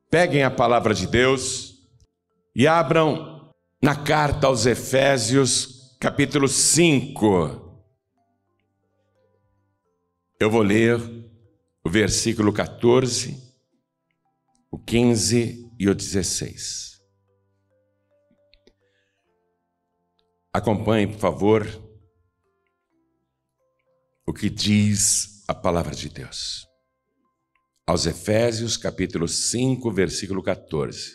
Peguem a palavra de Deus e abram na carta aos Efésios, capítulo 5. Eu vou ler o versículo 14, o 15 e o 16. Acompanhe, por favor, o que diz a palavra de Deus. Aos Efésios, capítulo 5, versículo 14.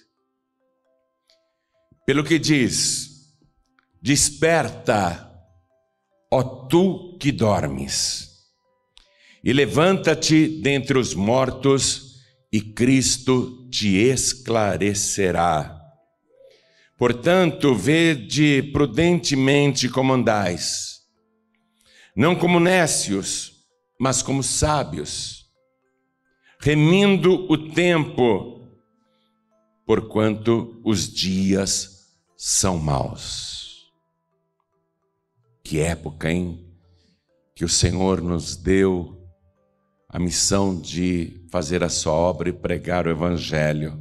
Pelo que diz: desperta, ó tu que dormes, e levanta-te dentre os mortos, e Cristo te esclarecerá. Portanto, vede prudentemente como andais, não como nécios, mas como sábios, remindo o tempo, porquanto os dias são maus. Que época, hein? Que o Senhor nos deu a missão de fazer a sua obra e pregar o Evangelho.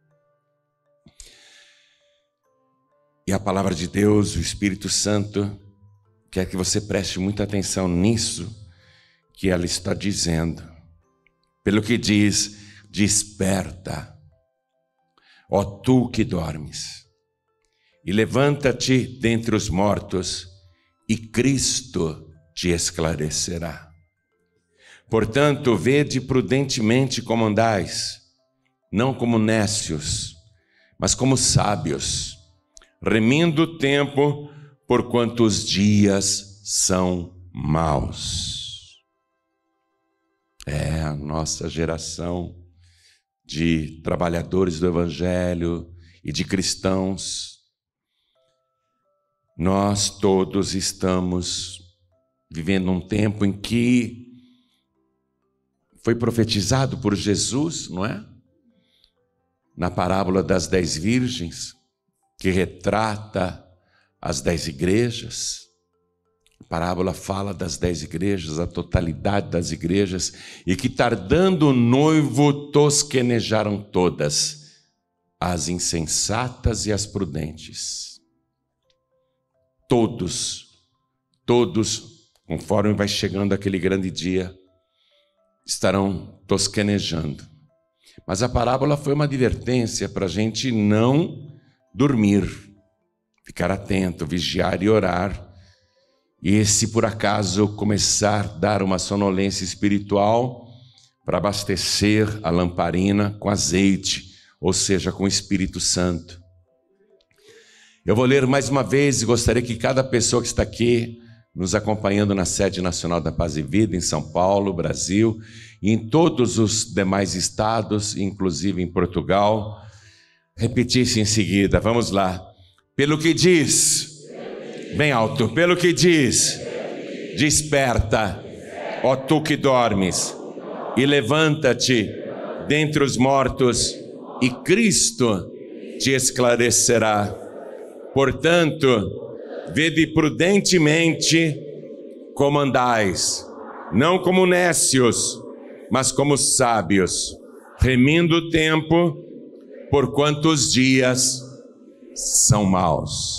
E a palavra de Deus, o Espírito Santo, quer que você preste muita atenção nisso que ela está dizendo. Pelo que diz: desperta, ó tu que dormes, e levanta-te dentre os mortos, e Cristo te esclarecerá. Portanto, vede prudentemente como andais, não como nécios, mas como sábios, remindo o tempo, porquanto os dias são maus. É a nossa geração de trabalhadores do Evangelho e de cristãos. Nós todos estamos vivendo um tempo em que foi profetizado por Jesus, não é? Na parábola das 10 virgens, que retrata as 10 igrejas. A parábola fala das 10 igrejas, a totalidade das igrejas, e que tardando o noivo tosquenejaram todas, as insensatas e as prudentes. Todos, conforme vai chegando aquele grande dia, estarão tosquenejando. Mas a parábola foi uma advertência para a gente não dormir, ficar atento, vigiar e orar. E se por acaso começar a dar uma sonolência espiritual, para abastecer a lamparina com azeite, ou seja, com o Espírito Santo. Eu vou ler mais uma vez e gostaria que cada pessoa que está aqui nos acompanhando na sede nacional da Paz e Vida, em São Paulo, Brasil, e em todos os demais estados, inclusive em Portugal, repetisse em seguida. Vamos lá. Pelo que diz... Bem alto. Pelo que diz: desperta, ó tu que dormes, e levanta-te dentre os mortos, e Cristo te esclarecerá. Portanto, vede prudentemente como andais, não como nécios, mas como sábios, remindo o tempo, porquanto os dias são maus.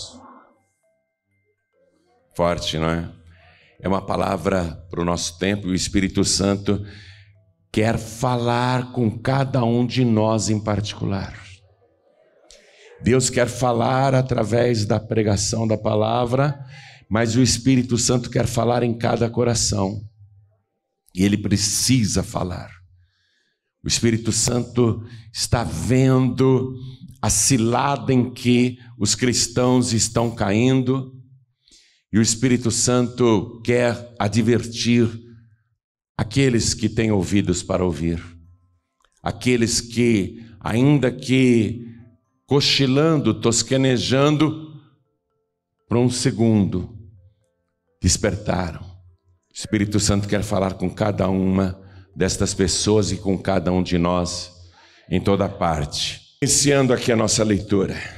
Forte, não é? É uma palavra para o nosso tempo, e o Espírito Santo quer falar com cada um de nós em particular. Deus quer falar através da pregação da palavra, mas o Espírito Santo quer falar em cada coração. E ele precisa falar. O Espírito Santo está vendo a cilada em que os cristãos estão caindo, e o Espírito Santo quer advertir aqueles que têm ouvidos para ouvir, aqueles que, ainda que cochilando, tosquenejando, por um segundo, despertaram. O Espírito Santo quer falar com cada uma destas pessoas e com cada um de nós, em toda parte. Iniciando aqui a nossa leitura.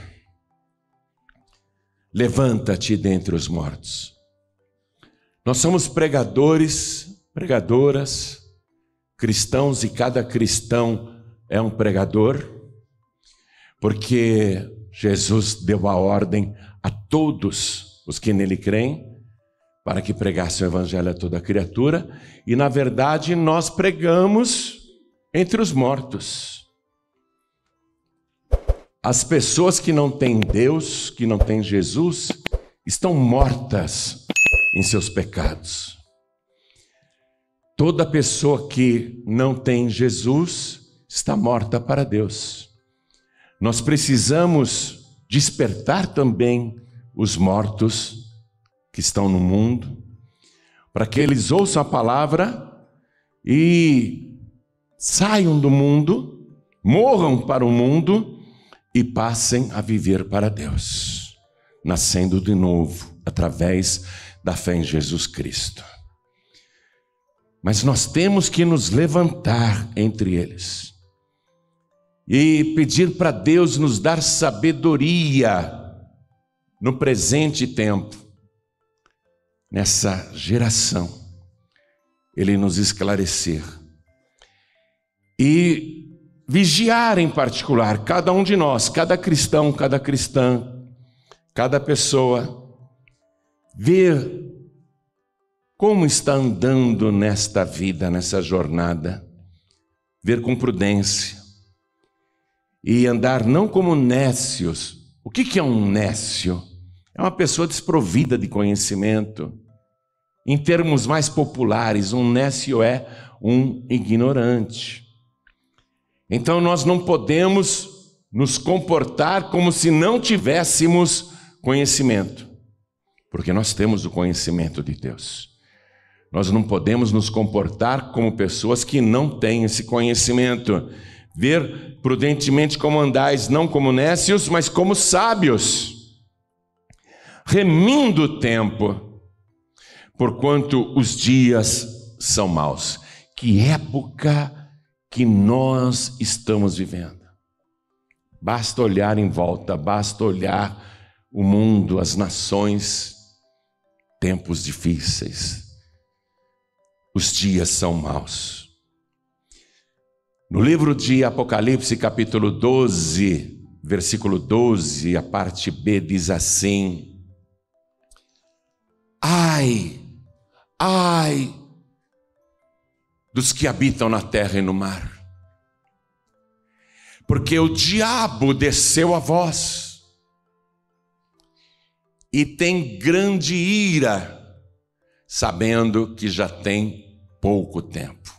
Levanta-te dentre os mortos. Nós somos pregadores, pregadoras, cristãos, e cada cristão é um pregador, porque Jesus deu a ordem a todos os que nele creem, para que pregassem o evangelho a toda criatura, e na verdade nós pregamos entre os mortos. As pessoas que não têm Deus, que não têm Jesus, estão mortas em seus pecados. Toda pessoa que não tem Jesus está morta para Deus. Nós precisamos despertar também os mortos que estão no mundo, para que eles ouçam a palavra e saiam do mundo, morram para o mundo e passem a viver para Deus, nascendo de novo através da fé em Jesus Cristo. Mas nós temos que nos levantar entre eles e pedir para Deus nos dar sabedoria no presente tempo, nessa geração, Ele nos esclarecer e vigiar em particular cada um de nós, cada cristão, cada cristã, cada pessoa, ver como está andando nesta vida, nessa jornada, ver com prudência e andar não como nécios. O que é um nécio? É uma pessoa desprovida de conhecimento. Em termos mais populares, um nécio é um ignorante. Então nós não podemos nos comportar como se não tivéssemos conhecimento, porque nós temos o conhecimento de Deus. Nós não podemos nos comportar como pessoas que não têm esse conhecimento. Ver prudentemente como andais, não como nécios, mas como sábios, remindo o tempo, porquanto os dias são maus. Que época que nós estamos vivendo. Basta olhar em volta, basta olhar o mundo, as nações, tempos difíceis. Os dias são maus. No livro de Apocalipse, capítulo 12, versículo 12, a parte B diz assim: ai dos que habitam na terra e no mar, porque o diabo desceu a vós e tem grande ira, sabendo que já tem pouco tempo.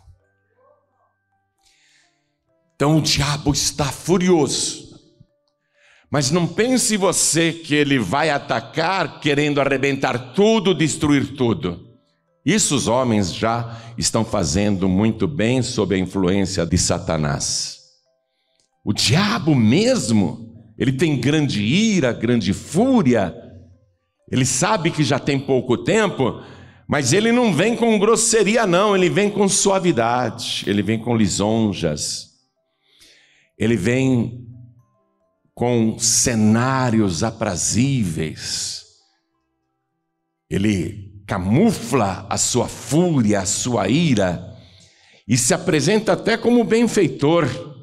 Então o diabo está furioso, mas não pense você que ele vai atacar querendo arrebentar tudo, destruir tudo. Isso os homens já estão fazendo muito bem sob a influência de Satanás. O diabo mesmo, ele tem grande ira, grande fúria, ele sabe que já tem pouco tempo, mas ele não vem com grosseria não, ele vem com suavidade, ele vem com lisonjas, ele vem com cenários aprazíveis, ele camufla a sua fúria, a sua ira, e se apresenta até como benfeitor.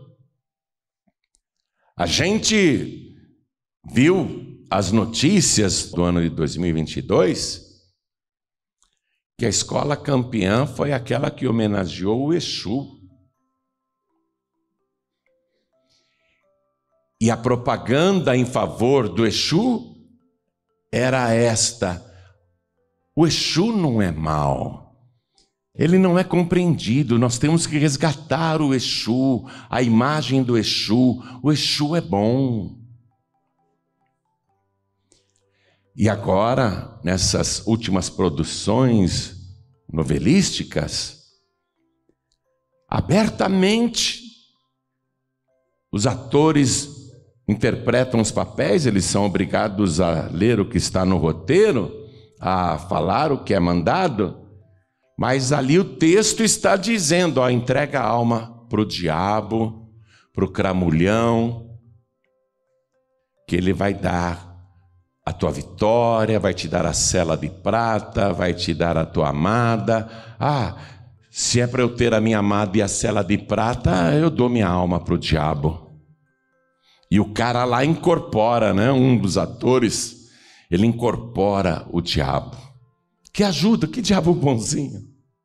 A gente viu as notícias do ano de 2022, que a escola campeã foi aquela que homenageou o Exu. E a propaganda em favor do Exu era esta: o Exu não é mau, ele não é compreendido, nós temos que resgatar o Exu, a imagem do Exu, o Exu é bom. E agora, nessas últimas produções novelísticas, abertamente, os atores interpretam os papéis, eles são obrigados a ler o que está no roteiro, a falar o que é mandado, mas ali o texto está dizendo, ó, entrega a alma para o diabo, para o cramulhão, que ele vai dar a tua vitória, vai te dar a sela de prata, vai te dar a tua amada. Ah, se é para eu ter a minha amada e a sela de prata, eu dou minha alma para o diabo. E o cara lá incorpora, né? Um dos atores, ele incorpora o diabo. Que ajuda, que diabo bonzinho.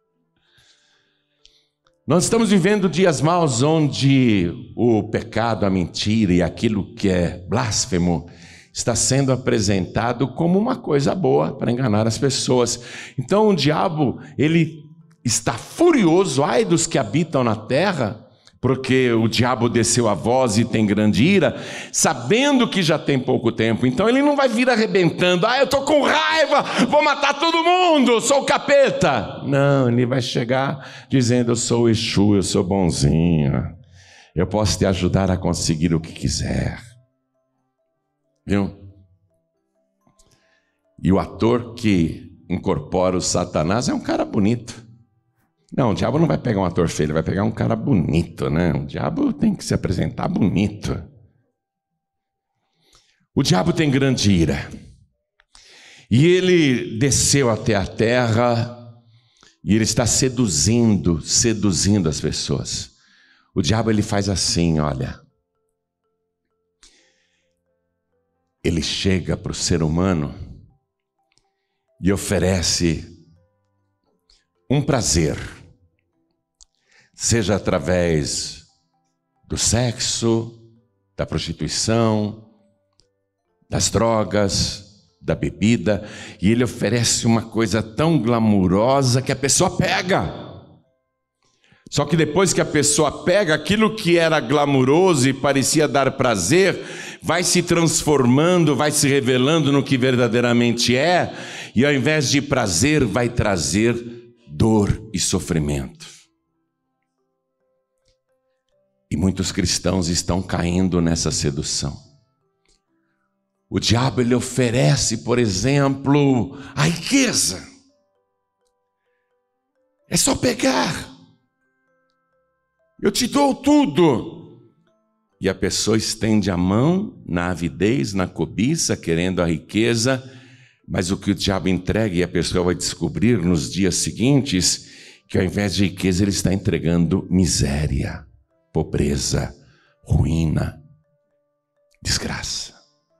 Nós estamos vivendo dias maus onde o pecado, a mentira e aquilo que é blasfemo está sendo apresentado como uma coisa boa para enganar as pessoas. Então o diabo, ele está furioso, ai dos que habitam na terra, porque o diabo desceu a voz e tem grande ira, sabendo que já tem pouco tempo. Então ele não vai vir arrebentando, eu estou com raiva, vou matar todo mundo, sou o capeta. Não, ele vai chegar dizendo, eu sou o Exu, eu sou bonzinho, eu posso te ajudar a conseguir o que quiser. Viu? E o ator que incorpora o Satanás é um cara bonito. Não, o diabo não vai pegar um ator feio, ele vai pegar um cara bonito, né? O diabo tem que se apresentar bonito. O diabo tem grande ira. E ele desceu até a terra e ele está seduzindo as pessoas. O diabo, ele faz assim, olha. Ele chega para o ser humano e oferece um prazer. Seja através do sexo, da prostituição, das drogas, da bebida, e ele oferece uma coisa tão glamurosa que a pessoa pega. Só que depois que a pessoa pega, aquilo que era glamuroso e parecia dar prazer, vai se transformando, vai se revelando no que verdadeiramente é, e ao invés de prazer, vai trazer dor e sofrimento. E muitos cristãos estão caindo nessa sedução. O diabo, ele oferece, por exemplo, a riqueza. É só pegar. Eu te dou tudo. E a pessoa estende a mão na avidez, na cobiça, querendo a riqueza, mas o que o diabo entrega, e a pessoa vai descobrir nos dias seguintes, que ao invés de riqueza ele está entregando miséria, pobreza, ruína, desgraça.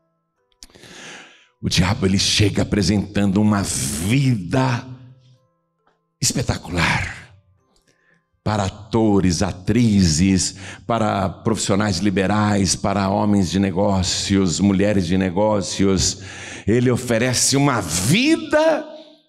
O diabo, ele chega apresentando uma vida espetacular para atores, atrizes, para profissionais liberais, para homens de negócios, mulheres de negócios. Ele oferece uma vida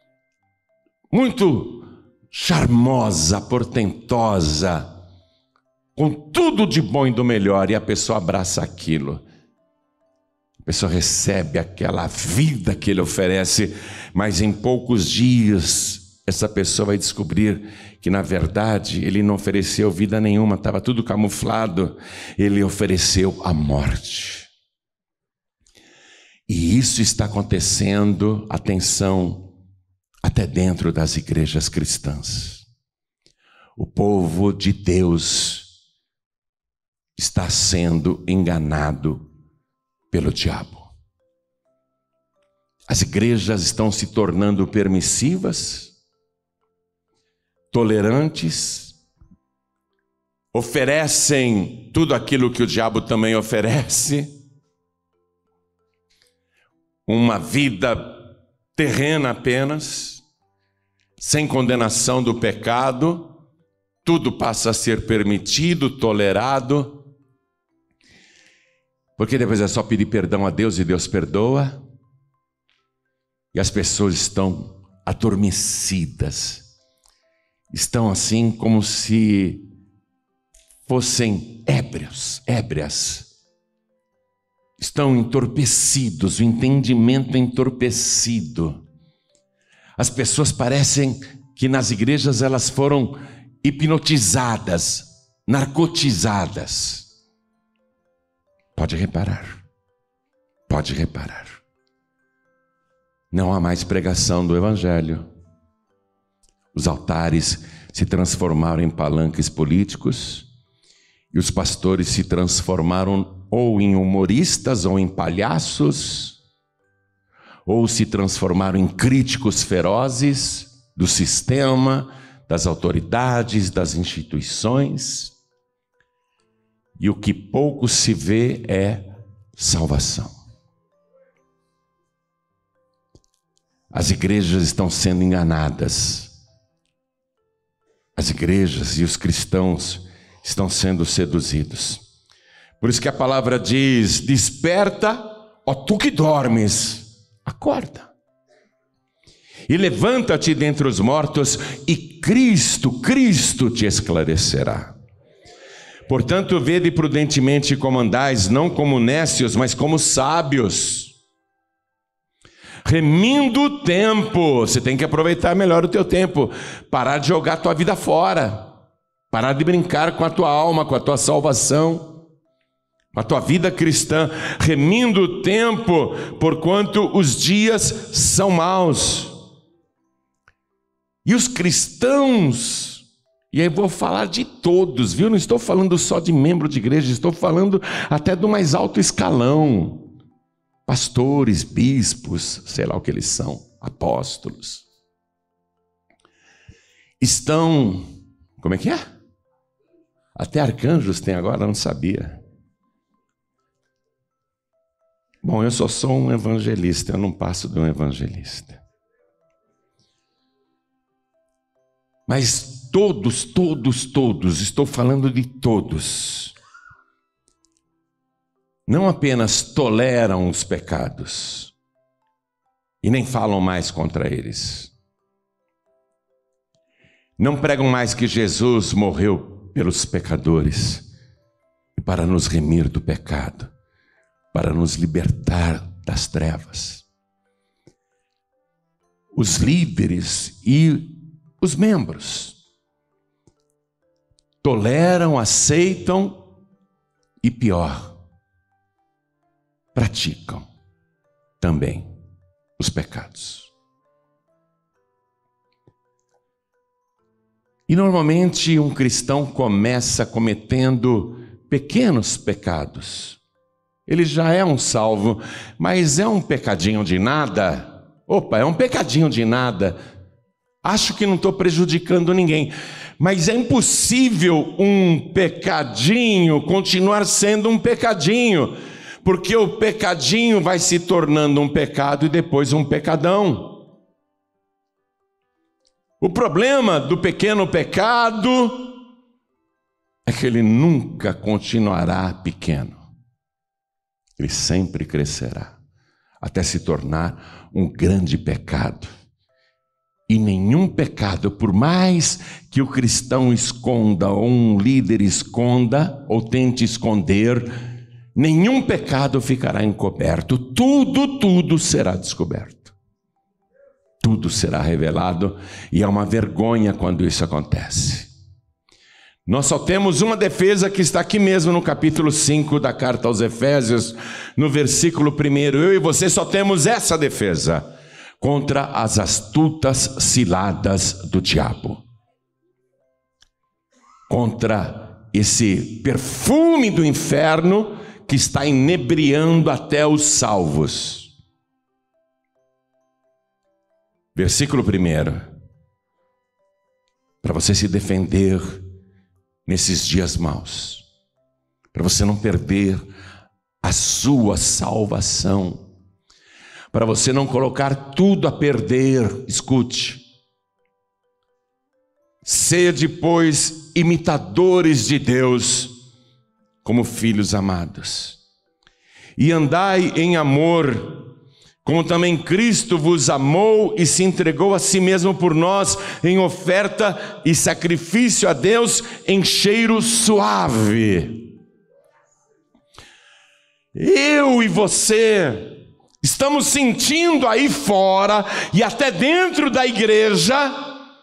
muito charmosa, portentosa, com tudo de bom e do melhor, e a pessoa abraça aquilo. A pessoa recebe aquela vida que ele oferece, mas em poucos dias essa pessoa vai descobrir que na verdade ele não ofereceu vida nenhuma, estava tudo camuflado. Ele ofereceu a morte. E isso está acontecendo, atenção, até dentro das igrejas cristãs. O povo de Deus está sendo enganado pelo diabo. As igrejas estão se tornando permissivas, tolerantes, oferecem tudo aquilo que o diabo também oferece, uma vida terrena apenas, sem condenação do pecado, tudo passa a ser permitido, tolerado, porque depois é só pedir perdão a Deus e Deus perdoa, e as pessoas estão adormecidas, estão assim como se fossem ébrias, estão entorpecidos, o entendimento é entorpecido. As pessoas parecem que nas igrejas elas foram hipnotizadas, narcotizadas. Pode reparar. Não há mais pregação do evangelho. Os altares se transformaram em palanques políticos e os pastores se transformaram ou em humoristas ou em palhaços, ou se transformaram em críticos ferozes do sistema, das autoridades, das instituições. e o que pouco se vê é salvação. As igrejas estão sendo enganadas. As igrejas e os cristãos estão sendo seduzidos. Por isso que a palavra diz: desperta, ó tu que dormes, acorda. E levanta-te dentre os mortos, e Cristo te esclarecerá. Portanto, vede prudentemente como andais, não como nécios, mas como sábios, remindo o tempo. Você tem que aproveitar melhor o teu tempo, parar de jogar a tua vida fora, parar de brincar com a tua alma, com a tua salvação, com a tua vida cristã, remindo o tempo, porquanto os dias são maus. E os cristãos, e aí vou falar de todos, viu? Não estou falando só de membro de igreja, estou falando até do mais alto escalão. Pastores, bispos, sei lá o que eles são, apóstolos. Estão, como é que é? Até arcanjos tem agora, não sabia. Bom, eu só sou um evangelista, eu não passo de um evangelista. Mas todos, estou falando de todos, não apenas toleram os pecados e nem falam mais contra eles. Não pregam mais que Jesus morreu pelos pecadores e para nos remir do pecado, para nos libertar das trevas. Os líderes e os membros toleram, aceitam e, pior, praticam também os pecados. E normalmente um cristão começa cometendo pequenos pecados. Ele já é um salvo, mas é um pecadinho de nada. Opa, é um pecadinho de nada. Acho que não estou prejudicando ninguém. Mas é impossível um pecadinho continuar sendo um pecadinho, porque o pecadinho vai se tornando um pecado e depois um pecadão. O problema do pequeno pecado é que ele nunca continuará pequeno. Ele sempre crescerá, até se tornar um grande pecado. E nenhum pecado, por mais que o cristão esconda, ou um líder esconda, ou tente esconder, nenhum pecado ficará encoberto. Tudo será descoberto. Tudo será revelado, e é uma vergonha quando isso acontece. Nós só temos uma defesa que está aqui mesmo no capítulo 5 da carta aos Efésios, no versículo 1. Eu e você só temos essa defesa contra as astutas ciladas do diabo, contra esse perfume do inferno que está inebriando até os salvos. Versículo 1, para você se defender nesses dias maus, para você não perder a sua salvação, para você não colocar tudo a perder. Escute: sede, pois, imitadores de Deus, como filhos amados, e andai em amor, como também Cristo vos amou e se entregou a si mesmo por nós, em oferta e sacrifício a Deus em cheiro suave. Eu e você estamos sentindo aí fora e até dentro da igreja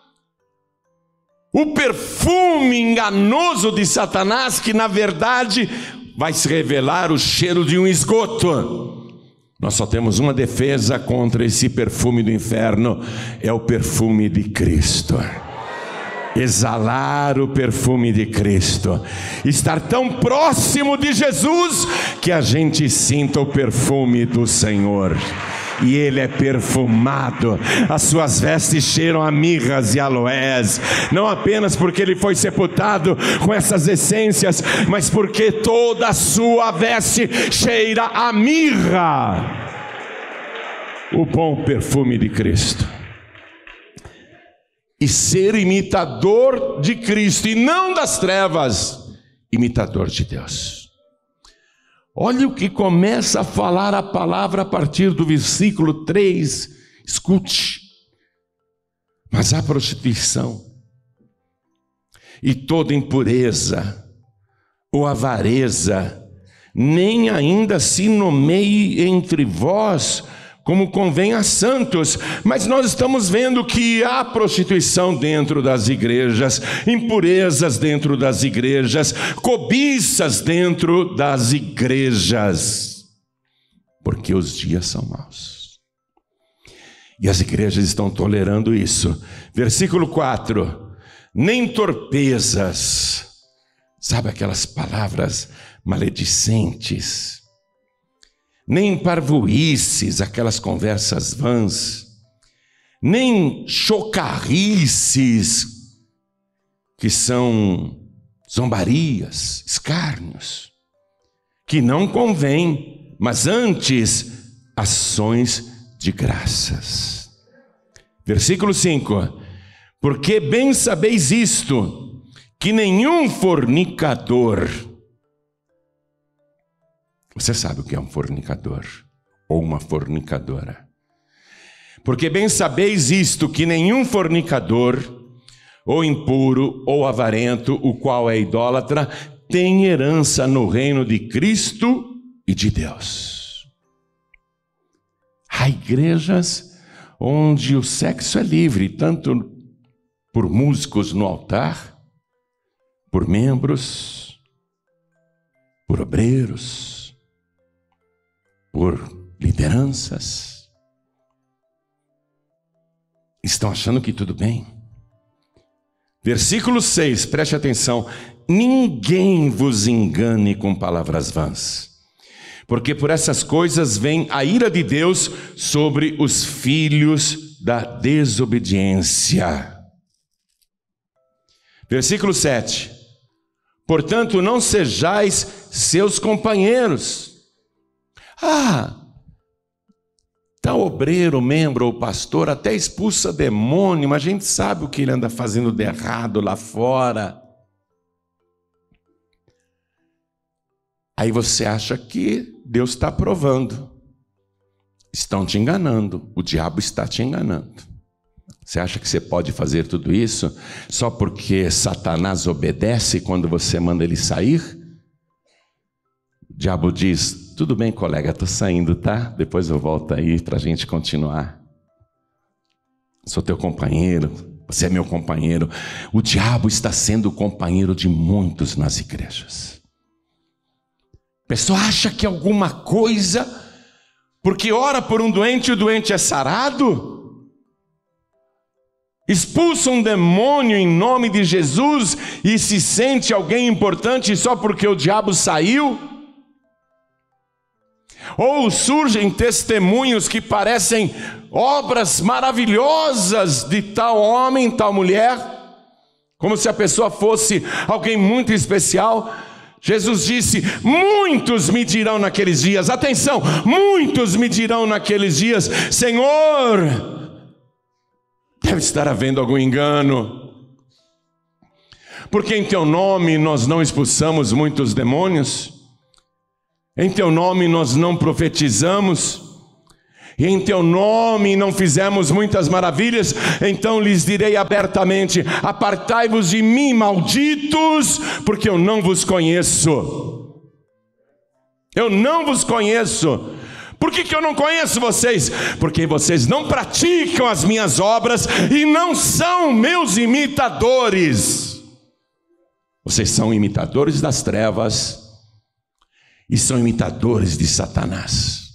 o perfume enganoso de Satanás, que na verdade vai se revelar o cheiro de um esgoto. Nós só temos uma defesa contra esse perfume do inferno, é o perfume de Cristo. Exalar o perfume de Cristo, estar tão próximo de Jesus que a gente sinta o perfume do Senhor. e ele é perfumado. As suas vestes cheiram a mirras e aloés, não apenas porque ele foi sepultado com essas essências, mas porque toda a sua veste cheira a mirra, o bom perfume de Cristo. E ser imitador de Cristo e não das trevas, imitador de Deus. Olha o que começa a falar a palavra a partir do versículo 3. Escute. Mas a prostituição e toda impureza ou avareza nem ainda se nomeie entre vós como convém a santos, mas nós estamos vendo que há prostituição dentro das igrejas, impurezas dentro das igrejas, cobiças dentro das igrejas, porque os dias são maus. E as igrejas estão tolerando isso. Versículo 4, nem torpezas, sabe aquelas palavras maledicentes, nem parvoices, aquelas conversas vãs, nem chocarrices, que são zombarias, escárnios, que não convém, mas antes ações de graças. Versículo 5, porque bem sabeis isto, que nenhum fornicador... Você sabe o que é um fornicador ou uma fornicadora? Porque bem sabeis isto, que nenhum fornicador, ou impuro, ou avarento, o qual é idólatra, tem herança no reino de Cristo e de Deus. Há igrejas onde o sexo é livre, tanto por músicos no altar, por membros, por obreiros, por lideranças, estão achando que tudo bem. Versículo 6, preste atenção: ninguém vos engane com palavras vãs, porque por essas coisas vem a ira de Deus sobre os filhos da desobediência. Versículo 7, portanto não sejais seus companheiros. Tal obreiro, membro ou pastor até expulsa demônio, mas a gente sabe o que ele anda fazendo de errado lá fora. Aí você acha que Deus está aprovando. Estão te enganando, o diabo está te enganando. Você acha que você pode fazer tudo isso só porque Satanás obedece quando você manda ele sair? O diabo diz: tudo bem, colega, estou saindo, tá? Depois eu volto aí para a gente continuar. Sou teu companheiro, você é meu companheiro. O diabo está sendo o companheiro de muitos nas igrejas. A pessoa acha que alguma coisa, porque ora por um doente e o doente é sarado, expulsa um demônio em nome de Jesus e se sente alguém importante só porque o diabo saiu. Ou surgem testemunhos que parecem obras maravilhosas de tal homem, tal mulher, como se a pessoa fosse alguém muito especial. Jesus disse: muitos me dirão naqueles dias, atenção, muitos me dirão naqueles dias: Senhor, deve estar havendo algum engano, porque em teu nome nós não expulsamos muitos demônios, em teu nome nós não profetizamos, e em teu nome não fizemos muitas maravilhas. Então lhes direi abertamente: apartai-vos de mim, malditos, porque eu não vos conheço. Eu não vos conheço. Por que eu não conheço vocês? Porque vocês não praticam as minhas obras e não são meus imitadores. Vocês são imitadores das trevas e são imitadores de Satanás.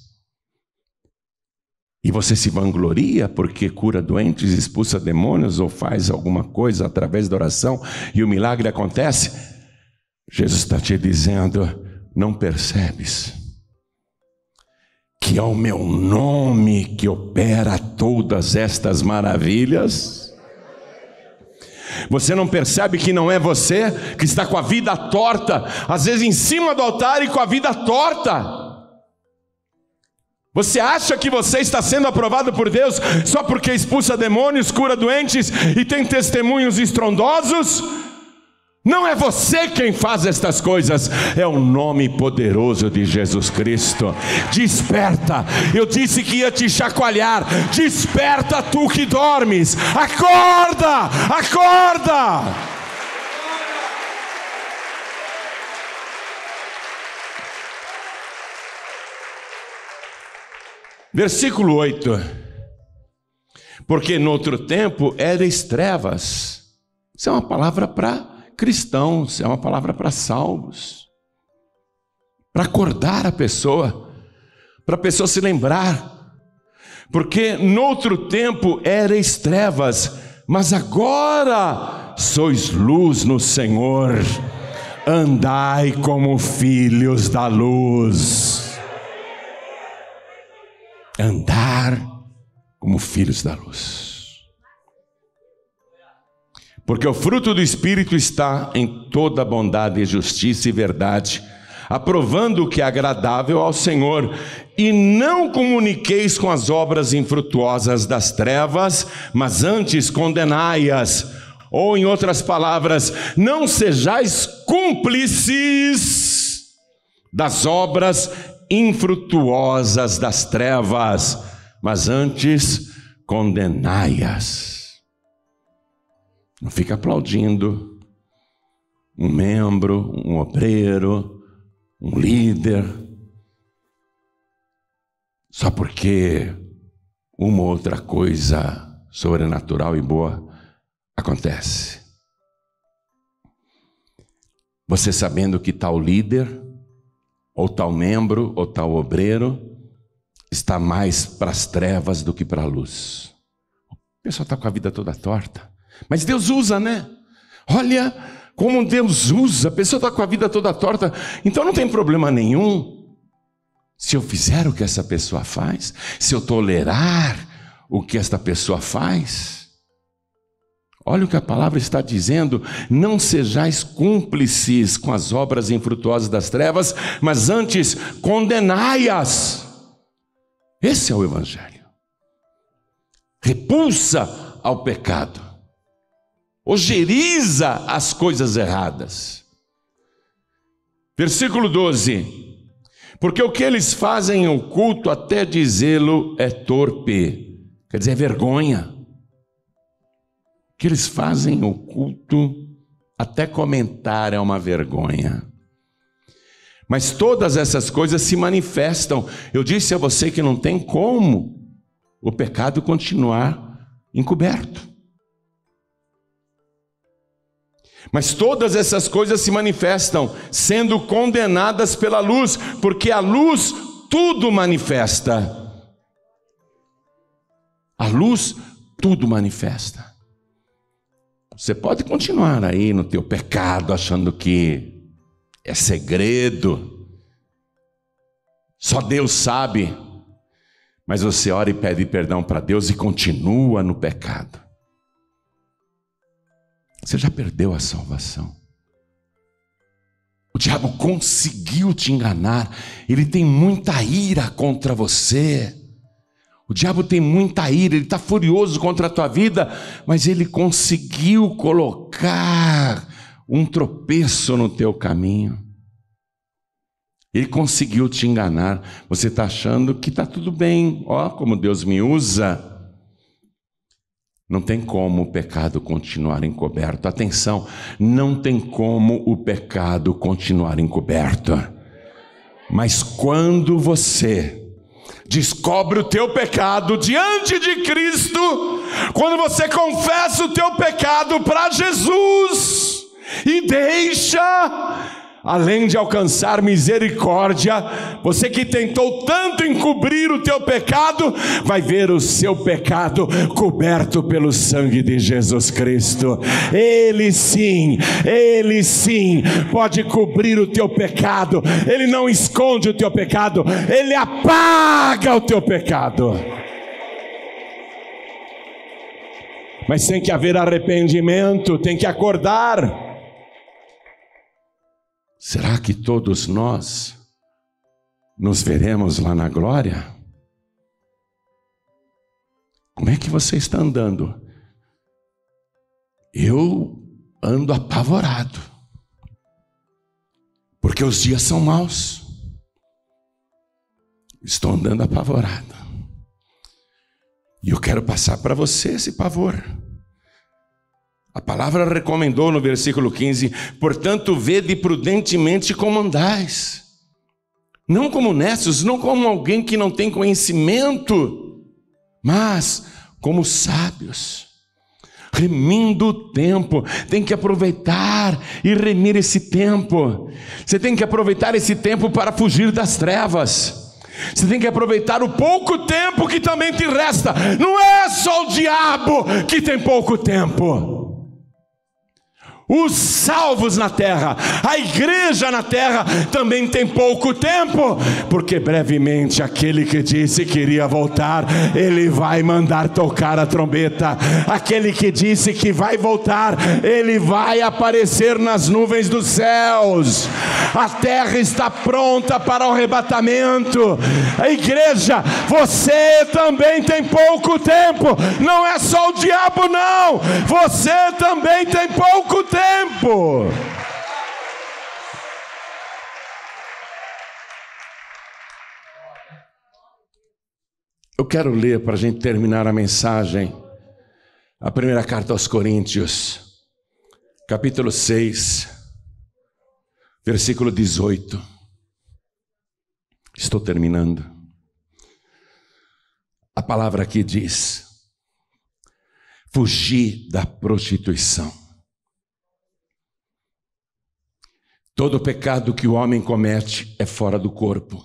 E você se vangloria porque cura doentes, expulsa demônios ou faz alguma coisa através da oração e o milagre acontece? Jesus está te dizendo: não percebes que é o meu nome que opera todas estas maravilhas? Você não percebe que não é você que está com a vida torta, às vezes em cima do altar e com a vida torta? Você acha que você está sendo aprovado por Deus só porque expulsa demônios, cura doentes e tem testemunhos estrondosos? Não é você quem faz estas coisas, é o nome poderoso de Jesus Cristo. Desperta, eu disse que ia te chacoalhar. Desperta, tu que dormes, acorda, acorda. Versículo 8. Porque no outro tempo erais trevas. Isso é uma palavra para cristãos, é uma palavra para salvos, para acordar a pessoa, para a pessoa se lembrar. Porque no outro tempo erais trevas, mas agora sois luz no Senhor. Andai como filhos da luz. Andar como filhos da luz. Porque o fruto do Espírito está em toda bondade, justiça e verdade, aprovando o que é agradável ao Senhor. E não comuniqueis com as obras infrutuosas das trevas, mas antes condenai-as. Ou em outras palavras, não sejais cúmplices das obras infrutuosas das trevas, mas antes condenai-as. Não fica aplaudindo um membro, um obreiro, um líder, só porque uma ou outra coisa sobrenatural e boa acontece. Você sabendo que tal líder, ou tal membro, ou tal obreiro, está mais para as trevas do que para a luz. O pessoal está com a vida toda torta. Mas Deus usa, né? Olha como Deus usa. A pessoa está com a vida toda torta. Então não tem problema nenhum se eu fizer o que essa pessoa faz, se eu tolerar o que esta pessoa faz. Olha o que a palavra está dizendo: não sejais cúmplices com as obras infrutuosas das trevas, mas antes condenai-as. Esse é o Evangelho. Repulsa ao pecado, ojeriza as coisas erradas. Versículo 12. Porque o que eles fazem em oculto, até dizê-lo, é torpe. Quer dizer, é vergonha. O que eles fazem em oculto, até comentar é uma vergonha. Mas todas essas coisas se manifestam. Eu disse a você que não tem como o pecado continuar encoberto. Mas todas essas coisas se manifestam, sendo condenadas pela luz, porque a luz tudo manifesta. A luz tudo manifesta. Você pode continuar aí no teu pecado, achando que é segredo, só Deus sabe, mas você ora e pede perdão para Deus e continua no pecado. Você já perdeu a salvação. O diabo conseguiu te enganar. Ele tem muita ira contra você. O diabo tem muita ira, ele está furioso contra a tua vida, mas ele conseguiu colocar um tropeço no teu caminho. Ele conseguiu te enganar. Você está achando que está tudo bem. Ó, como Deus me usa. Não tem como o pecado continuar encoberto. Atenção, não tem como o pecado continuar encoberto. Mas quando você descobre o teu pecado diante de Cristo, quando você confessa o teu pecado para Jesus e deixa, além de alcançar misericórdia, você que tentou tanto encobrir o teu pecado, vai ver o seu pecado coberto pelo sangue de Jesus Cristo. Ele sim pode cobrir o teu pecado. Ele não esconde o teu pecado, Ele apaga o teu pecado. Mas tem que haver arrependimento, tem que acordar. Será que todos nós nos veremos lá na glória? Como é que você está andando? Eu ando apavorado, porque os dias são maus. Estou andando apavorado. E eu quero passar para você esse pavor. A palavra recomendou no versículo 15: portanto, vede prudentemente como andais, não como necios, não como alguém que não tem conhecimento, mas como sábios, remindo o tempo. Tem que aproveitar e remir esse tempo. Você tem que aproveitar esse tempo para fugir das trevas. Você tem que aproveitar o pouco tempo que também te resta. Não é só o diabo que tem pouco tempo. Os salvos na terra, a igreja na terra também tem pouco tempo, porque brevemente aquele que disse que iria voltar, ele vai mandar tocar a trombeta. Aquele que disse que vai voltar, ele vai aparecer nas nuvens dos céus. A terra está pronta para o arrebatamento. A igreja, você também tem pouco tempo. Não é só o diabo, não. Você também tem pouco tempo. Eu quero ler, para a gente terminar a mensagem, a primeira carta aos Coríntios, capítulo 6, versículo 18. Estou terminando. A palavra aqui diz: fugir da prostituição. Todo pecado que o homem comete é fora do corpo,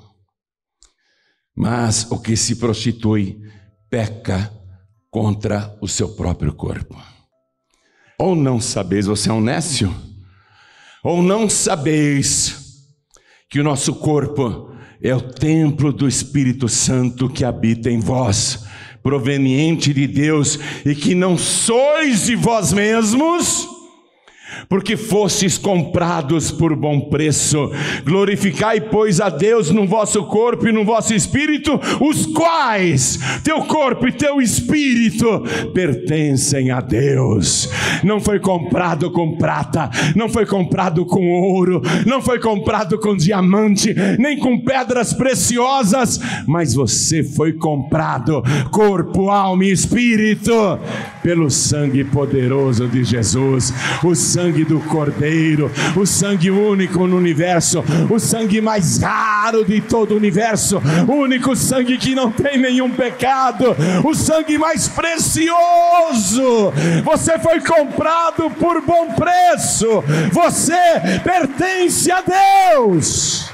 mas o que se prostitui peca contra o seu próprio corpo. Ou não sabeis, você é um nécio? Ou não sabeis que o nosso corpo é o templo do Espírito Santo que habita em vós, proveniente de Deus, e que não sois de vós mesmos, porque fostes comprados por bom preço? Glorificai, pois, a Deus no vosso corpo e no vosso espírito, os quais, teu corpo e teu espírito, pertencem a Deus. Não foi comprado com prata, não foi comprado com ouro, não foi comprado com diamante, nem com pedras preciosas, mas você foi comprado, corpo, alma e espírito, pelo sangue poderoso de Jesus, o sangue do Cordeiro, o sangue único no universo, o sangue mais raro de todo o universo, o único sangue que não tem nenhum pecado, o sangue mais precioso. Você foi comprado por bom preço, você pertence a Deus.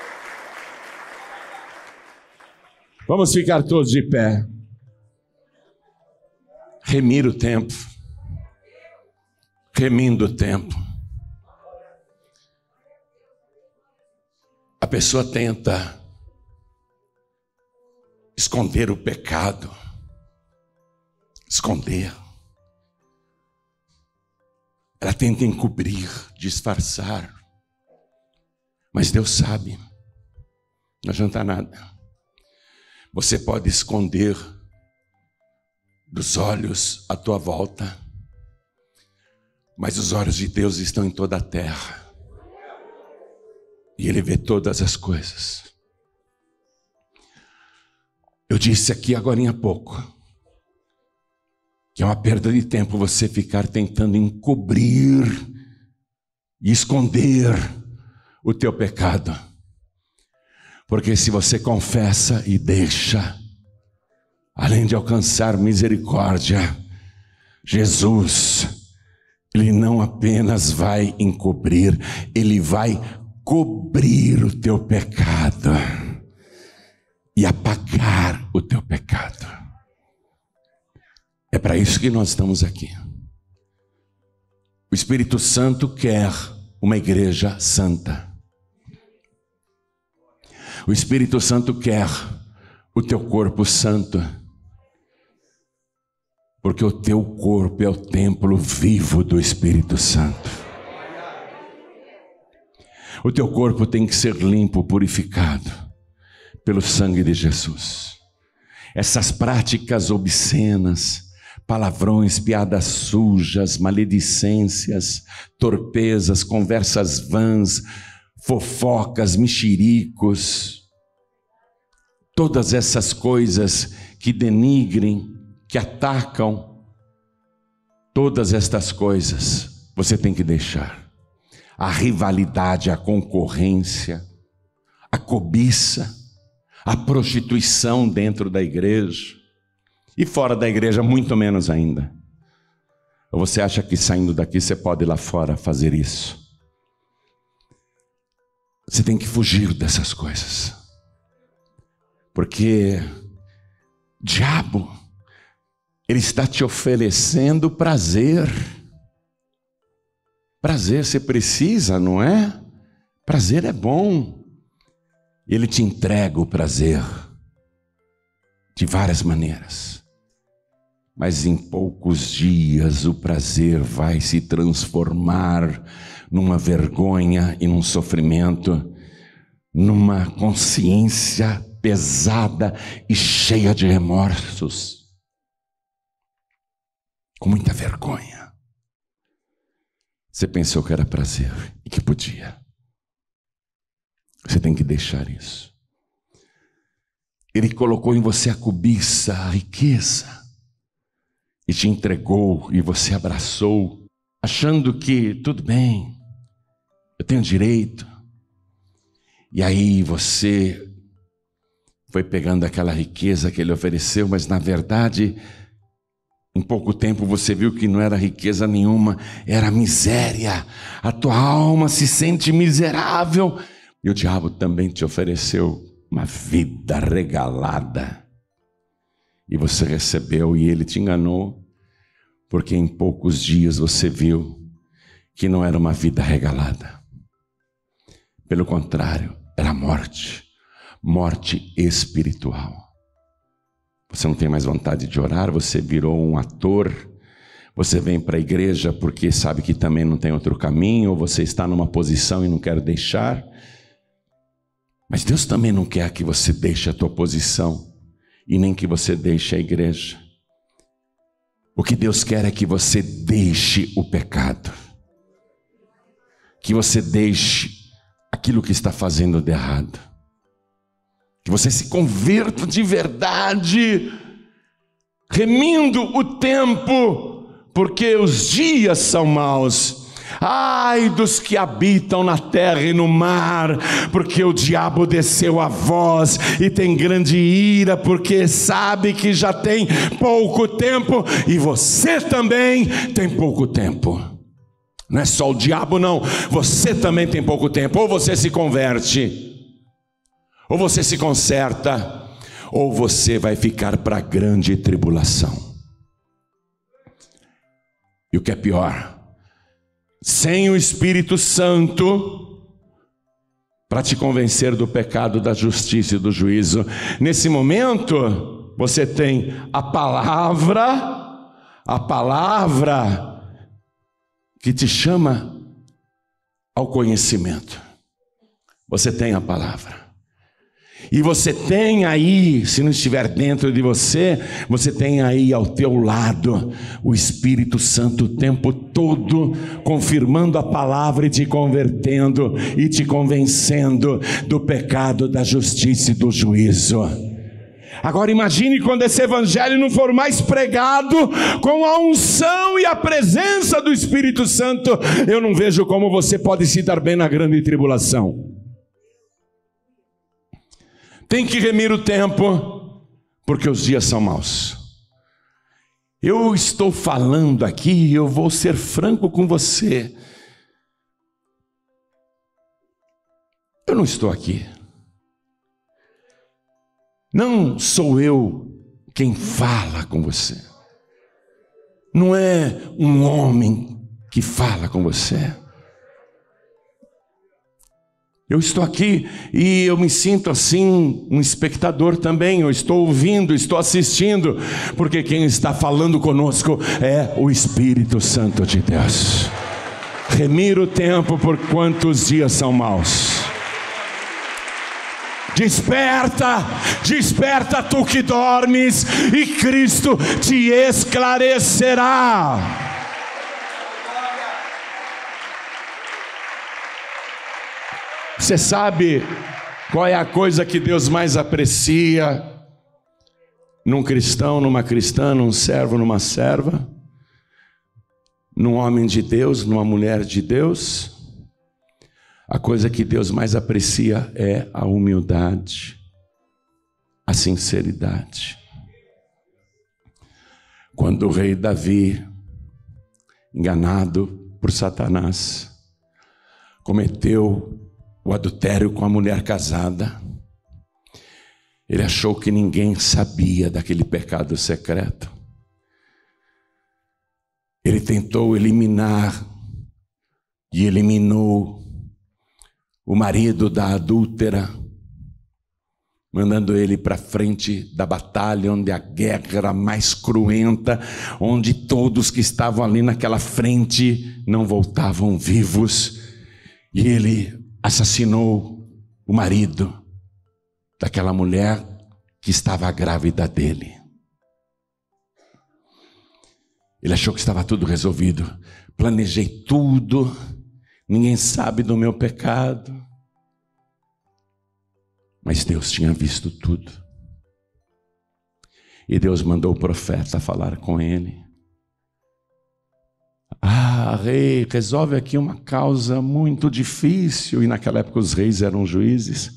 Vamos ficar todos de pé. Remir o tempo. Remindo o tempo. A pessoa tenta esconder o pecado, esconder. Ela tenta encobrir, disfarçar. Mas Deus sabe, não adianta nada. Você pode esconder dos olhos à tua volta, mas os olhos de Deus estão em toda a terra, e Ele vê todas as coisas. Eu disse aqui agora há pouco que é uma perda de tempo você ficar tentando encobrir e esconder o teu pecado, porque se você confessa e deixa, além de alcançar misericórdia, Jesus, Ele não apenas vai encobrir, Ele vai cobrir o teu pecado e apagar o teu pecado. É para isso que nós estamos aqui. O Espírito Santo quer uma igreja santa. O Espírito Santo quer o teu corpo santo, porque o teu corpo é o templo vivo do Espírito Santo. O teu corpo tem que ser limpo, purificado pelo sangue de Jesus. Essas práticas obscenas, palavrões, piadas sujas, maledicências, torpezas, conversas vãs, fofocas, mexericos, todas essas coisas que denigrem, que atacam, todas estas coisas você tem que deixar. A rivalidade, a concorrência, a cobiça, a prostituição dentro da igreja e fora da igreja muito menos ainda. Ou você acha que saindo daqui você pode ir lá fora fazer isso? Você tem que fugir dessas coisas, porque o diabo, ele está te oferecendo prazer. Prazer você precisa, não é? Prazer é bom. Ele te entrega o prazer de várias maneiras. Mas em poucos dias o prazer vai se transformar numa vergonha e num sofrimento, numa consciência pesada e cheia de remorsos, com muita vergonha. Você pensou que era prazer e que podia. Você tem que deixar isso. Ele colocou em você a cobiça, a riqueza, e te entregou, e você abraçou, achando que tudo bem, eu tenho direito. E aí você foi pegando aquela riqueza que ele ofereceu, mas na verdade, em pouco tempo você viu que não era riqueza nenhuma, era miséria. A tua alma se sente miserável. E o diabo também te ofereceu uma vida regalada. E você recebeu e ele te enganou, porque em poucos dias você viu que não era uma vida regalada. Pelo contrário, era morte, morte espiritual. Você não tem mais vontade de orar, você virou um ator, você vem para a igreja porque sabe que também não tem outro caminho, ou você está numa posição e não quer deixar. Mas Deus também não quer que você deixe a tua posição e nem que você deixe a igreja. O que Deus quer é que você deixe o pecado, que você deixe aquilo que está fazendo de errado, que você se converta de verdade, remindo o tempo, porque os dias são maus. Ai dos que habitam na terra e no mar, porque o diabo desceu a voz e tem grande ira, porque sabe que já tem pouco tempo, e você também tem pouco tempo. Não é só o diabo não, você também tem pouco tempo. Ou você se converte, ou você se conserta, ou você vai ficar para a grande tribulação. E o que é pior, sem o Espírito Santo para te convencer do pecado, da justiça e do juízo, nesse momento você tem a palavra que te chama ao conhecimento. Você tem a palavra. E você tem aí, se não estiver dentro de você, você tem aí ao teu lado o Espírito Santo o tempo todo, confirmando a palavra e te convertendo e te convencendo do pecado, da justiça e do juízo. Agora imagine quando esse evangelho não for mais pregado com a unção e a presença do Espírito Santo. Eu não vejo como você pode se dar bem na grande tribulação. Tem que remir o tempo, porque os dias são maus. Eu estou falando aqui e eu vou ser franco com você. Eu não estou aqui. Não sou eu quem fala com você. Não é um homem que fala com você. Eu estou aqui e eu me sinto assim, um espectador também. Eu estou ouvindo, estou assistindo, porque quem está falando conosco é o Espírito Santo de Deus. Remira o tempo, por quantos dias são maus. Desperta, desperta tu que dormes, e Cristo te esclarecerá. Você sabe qual é a coisa que Deus mais aprecia num cristão, numa cristã, num servo, numa serva, num homem de Deus, numa mulher de Deus? A coisa que Deus mais aprecia é a humildade, a sinceridade. Quando o rei Davi, enganado por Satanás, cometeu o adultério com a mulher casada, ele achou que ninguém sabia daquele pecado secreto. Ele tentou eliminar e eliminou o marido da adúltera, mandando ele para frente da batalha, onde a guerra era mais cruenta, onde todos que estavam ali naquela frente não voltavam vivos, e ele assassinou o marido daquela mulher que estava grávida dele. Ele achou que estava tudo resolvido. Planejei tudo, ninguém sabe do meu pecado. Mas Deus tinha visto tudo. E Deus mandou o profeta falar com ele. Rei, resolve aqui uma causa muito difícil. E naquela época os reis eram juízes.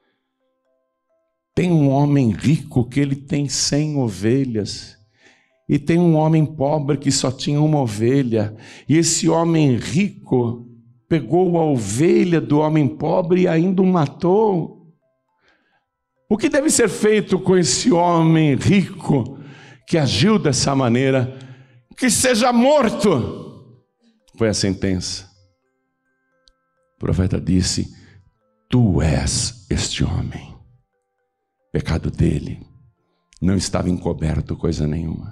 Tem um homem rico que ele tem 100 ovelhas. E tem um homem pobre que só tinha uma ovelha. E esse homem rico pegou a ovelha do homem pobre e ainda o matou. O que deve ser feito com esse homem rico que agiu dessa maneira? Que seja morto. Foi a sentença. O profeta disse: tu és este homem. O pecado dele não estava encoberto coisa nenhuma.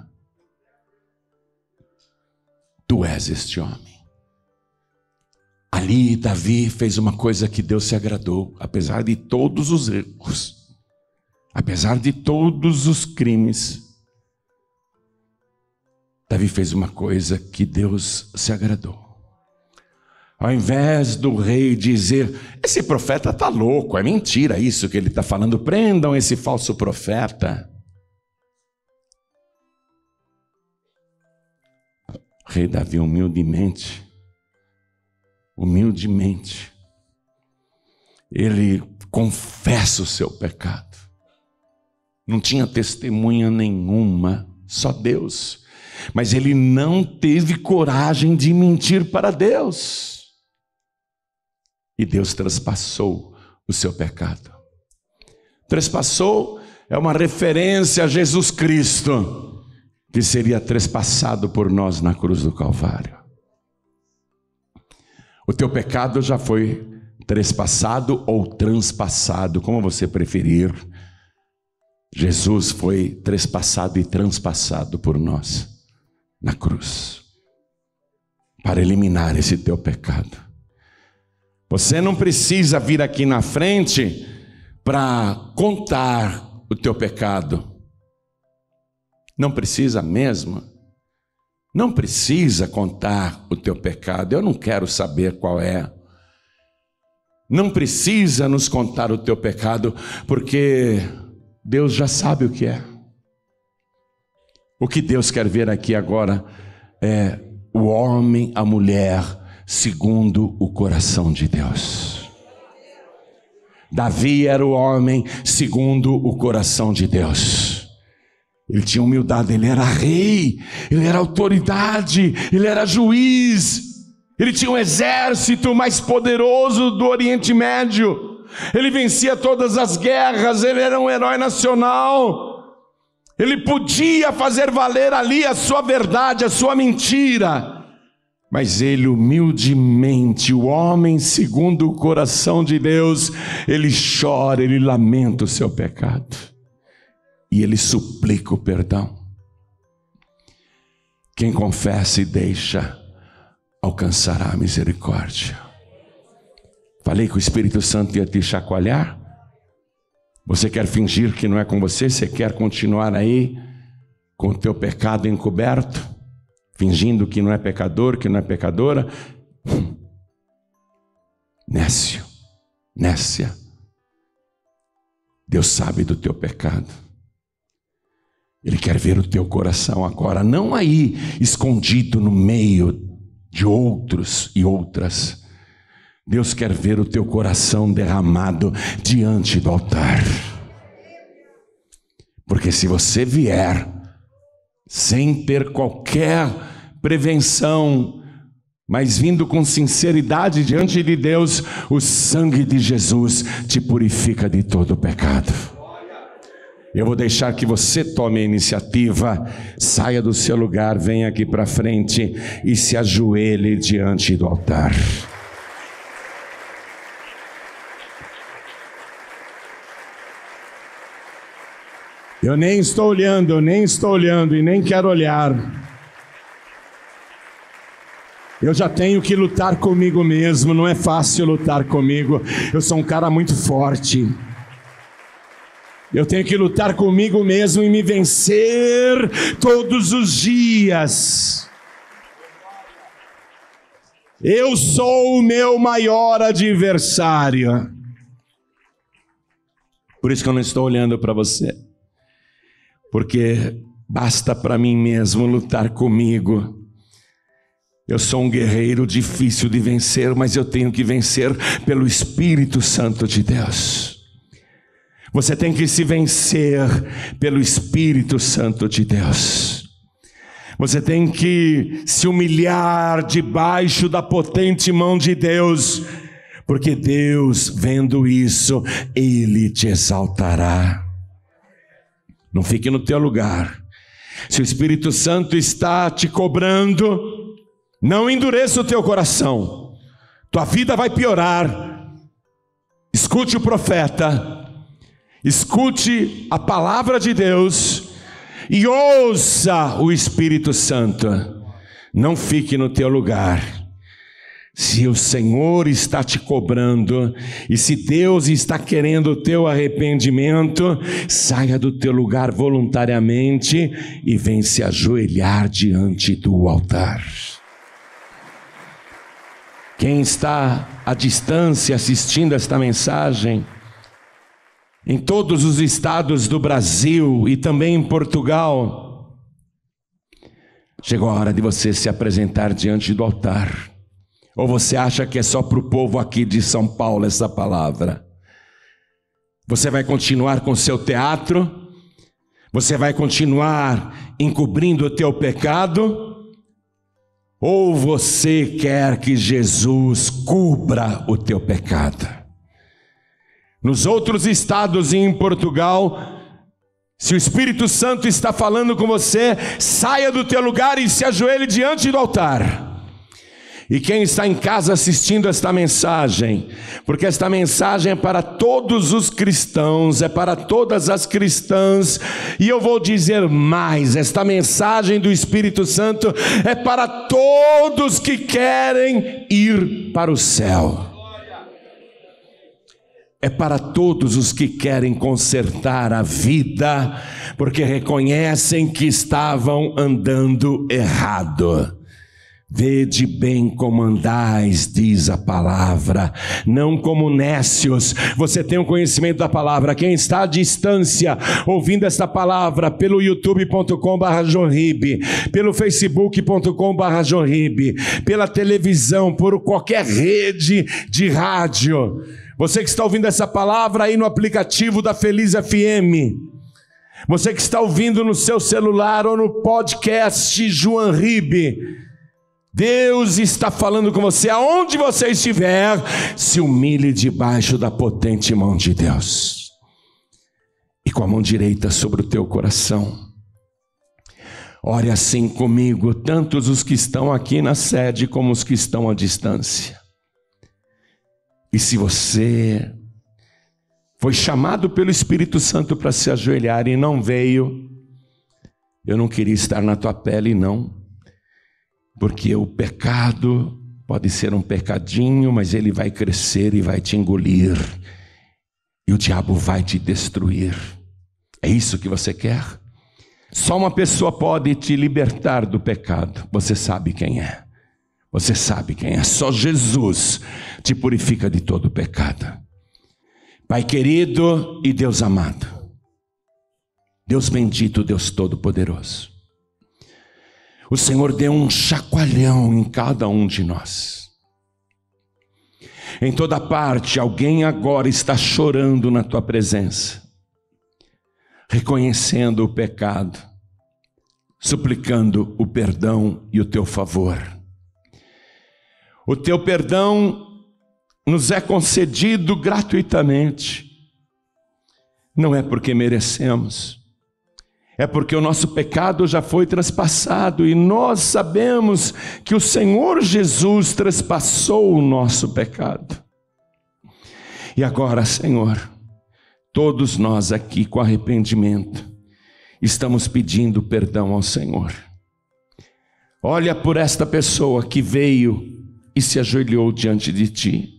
Tu és este homem. Ali Davi fez uma coisa que Deus se agradou, apesar de todos os erros, apesar de todos os crimes. Davi fez uma coisa que Deus se agradou. Ao invés do rei dizer: esse profeta está louco, é mentira isso que ele está falando, prendam esse falso profeta. O rei Davi humildemente, ele confessa o seu pecado. Não tinha testemunha nenhuma, só Deus. Mas ele não teve coragem de mentir para Deus. E Deus trespassou o seu pecado. Trespassou é uma referência a Jesus Cristo, que seria trespassado por nós na cruz do Calvário. O teu pecado já foi trespassado ou transpassado, como você preferir. Jesus foi trespassado e transpassado por nós na cruz, para eliminar esse teu pecado. Você não precisa vir aqui na frente para contar o teu pecado. Não precisa mesmo. Não precisa contar o teu pecado. Eu não quero saber qual é. Não precisa nos contar o teu pecado, porque Deus já sabe o que é. O que Deus quer ver aqui agora é o homem, a mulher, segundo o coração de Deus. Davi era o homem segundo o coração de Deus. Ele tinha humildade, ele era rei, ele era autoridade, ele era juiz, ele tinha um exército mais poderoso do Oriente Médio. ele vencia todas as guerras, ele era um herói nacional, ele podia fazer valer ali a sua verdade, a sua mentira, mas ele humildemente, o homem segundo o coração de Deus, ele chora, ele lamenta o seu pecado, e ele suplica o perdão. Quem confessa e deixa, alcançará a misericórdia. Falei que o Espírito Santo ia te chacoalhar? Você quer fingir que não é com você? Você quer continuar aí com o teu pecado encoberto? Fingindo que não é pecador, que não é pecadora? Nécio, nécia. Deus sabe do teu pecado. Ele quer ver o teu coração agora, não aí escondido no meio de outros e outras. Deus quer ver o teu coração derramado diante do altar. Porque se você vier sem ter qualquer prevenção, mas vindo com sinceridade diante de Deus, o sangue de Jesus te purifica de todo o pecado. Eu vou deixar que você tome a iniciativa, saia do seu lugar, venha aqui para frente e se ajoelhe diante do altar. Eu nem estou olhando e nem quero olhar. Eu já tenho que lutar comigo mesmo, não é fácil lutar comigo. Eu sou um cara muito forte. Eu tenho que lutar comigo mesmo e me vencer todos os dias. Eu sou o meu maior adversário. Por isso que eu não estou olhando para você. Porque basta para mim mesmo lutar comigo. Eu sou um guerreiro difícil de vencer, mas eu tenho que vencer pelo Espírito Santo de Deus. Você tem que se vencer pelo Espírito Santo de Deus. Você tem que se humilhar debaixo da potente mão de Deus, porque Deus, vendo isso, Ele te exaltará. Não fique no teu lugar. Se o Espírito Santo está te cobrando, não endureça o teu coração. Tua vida vai piorar. Escute o profeta. Escute a palavra de Deus e ouça o Espírito Santo. Não fique no teu lugar. Se o Senhor está te cobrando e se Deus está querendo o teu arrependimento, saia do teu lugar voluntariamente e vem se ajoelhar diante do altar. Quem está à distância assistindo esta mensagem, em todos os estados do Brasil e também em Portugal, chegou a hora de você se apresentar diante do altar. Ou você acha que é só para o povo aqui de São Paulo essa palavra? Você vai continuar com o seu teatro? Você vai continuar encobrindo o teu pecado? Ou você quer que Jesus cubra o teu pecado? Nos outros estados e em Portugal, se o Espírito Santo está falando com você, saia do teu lugar e se ajoelhe diante do altar. E quem está em casa assistindo esta mensagem, porque esta mensagem é para todos os cristãos, é para todas as cristãs, e eu vou dizer mais, esta mensagem do Espírito Santo é para todos que querem ir para o céu. É para todos os que querem consertar a vida, porque reconhecem que estavam andando errado. Vede bem como andais, diz a palavra, não como nécios. Você tem o conhecimento da palavra. Quem está à distância ouvindo esta palavra pelo youtube.com/Joinribe, pelo facebook.com/Joinribe, pela televisão, por qualquer rede de rádio, você que está ouvindo essa palavra aí no aplicativo da Feliz FM, você que está ouvindo no seu celular ou no podcast Joinribe, Deus está falando com você, aonde você estiver, se humilhe debaixo da potente mão de Deus. E com a mão direita sobre o teu coração, ore assim comigo, tantos os que estão aqui na sede como os que estão à distância. E se você foi chamado pelo Espírito Santo para se ajoelhar e não veio, eu não queria estar na tua pele, não. Porque o pecado pode ser um pecadinho, mas ele vai crescer e vai te engolir. E o diabo vai te destruir. É isso que você quer? Só uma pessoa pode te libertar do pecado. Você sabe quem é. Você sabe quem é. Só Jesus te purifica de todo o pecado. Pai querido e Deus amado, Deus bendito, Deus todo-poderoso, o Senhor deu um chacoalhão em cada um de nós. Em toda parte, alguém agora está chorando na tua presença, reconhecendo o pecado, suplicando o perdão e o teu favor. O teu perdão nos é concedido gratuitamente. Não é porque merecemos, é porque o nosso pecado já foi traspassado e nós sabemos que o Senhor Jesus traspassou o nosso pecado. E agora, Senhor, todos nós aqui com arrependimento estamos pedindo perdão ao Senhor. Olha por esta pessoa que veio e se ajoelhou diante de Ti.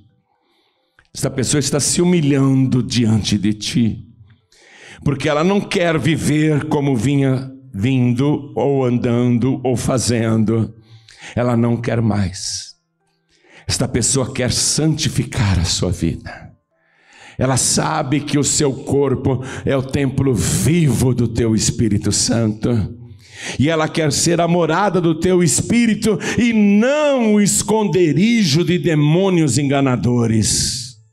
Esta pessoa está se humilhando diante de Ti, porque ela não quer viver como vinha vindo, ou andando, ou fazendo. Ela não quer mais. Esta pessoa quer santificar a sua vida. Ela sabe que o seu corpo é o templo vivo do Teu Espírito Santo, e ela quer ser a morada do Teu Espírito, e não o esconderijo de demônios enganadores.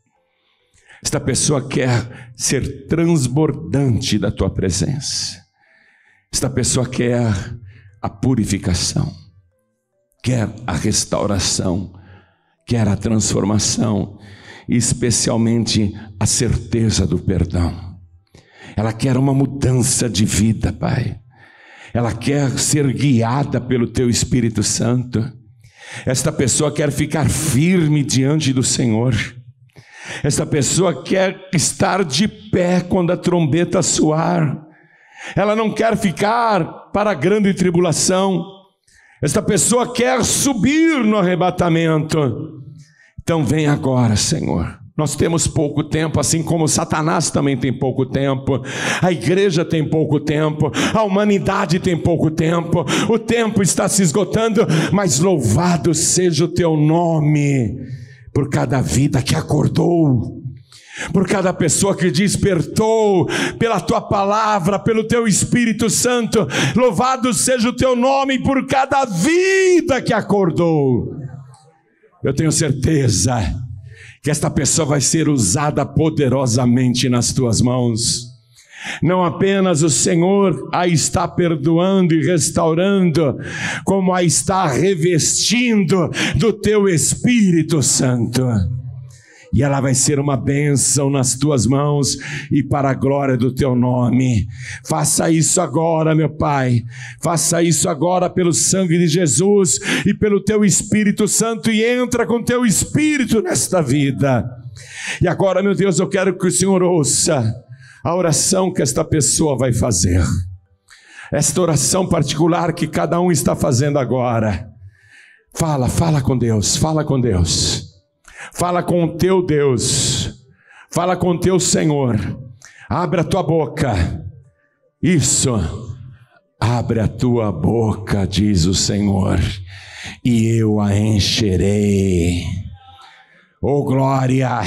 Esta pessoa quer ser transbordante da Tua presença. Esta pessoa quer a purificação, quer a restauração, quer a transformação, e especialmente a certeza do perdão. Ela quer uma mudança de vida, Pai. Ela quer ser guiada pelo Teu Espírito Santo. Esta pessoa quer ficar firme diante do Senhor. Esta pessoa quer estar de pé quando a trombeta soar. Ela não quer ficar para a grande tribulação. Esta pessoa quer subir no arrebatamento. Então vem agora, Senhor. Nós temos pouco tempo, assim como Satanás também tem pouco tempo, a igreja tem pouco tempo, a humanidade tem pouco tempo, o tempo está se esgotando, mas louvado seja o Teu nome por cada vida que acordou, por cada pessoa que despertou pela Tua palavra, pelo Teu Espírito Santo. Louvado seja o Teu nome por cada vida que acordou. Eu tenho certeza que esta pessoa vai ser usada poderosamente nas Tuas mãos. Não apenas o Senhor a está perdoando e restaurando, como a está revestindo do Teu Espírito Santo. E ela vai ser uma bênção nas Tuas mãos e para a glória do Teu nome. Faça isso agora, meu Pai. Faça isso agora pelo sangue de Jesus e pelo Teu Espírito Santo, e entra com Teu Espírito nesta vida. E agora, meu Deus, eu quero que o Senhor ouça a oração que esta pessoa vai fazer. Esta oração particular que cada um está fazendo agora. Fala com Deus, fala com Deus. Fala com o teu Deus, fala com o teu Senhor. Abre a tua boca. Isso, abre a tua boca, diz o Senhor, e eu a encherei. Oh glória!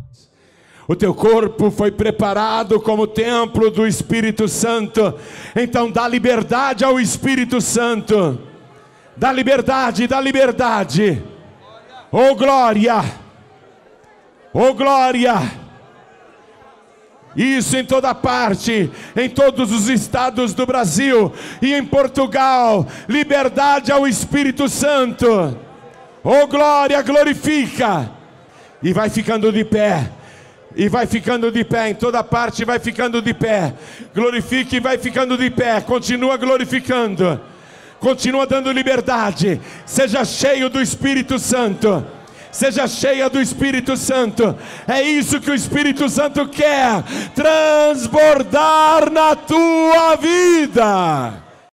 O teu corpo foi preparado como templo do Espírito Santo. Então dá liberdade ao Espírito Santo. Dá liberdade, dá liberdade. Oh glória! Oh glória! Isso em toda parte, em todos os estados do Brasil e em Portugal. Liberdade ao Espírito Santo. Oh glória, glorifica. E vai ficando de pé. E vai ficando de pé, em toda parte vai ficando de pé. Glorifique e vai ficando de pé. Continua glorificando. Continua dando liberdade. Seja cheio do Espírito Santo. Seja cheia do Espírito Santo. É isso que o Espírito Santo quer. Transbordar na tua vida.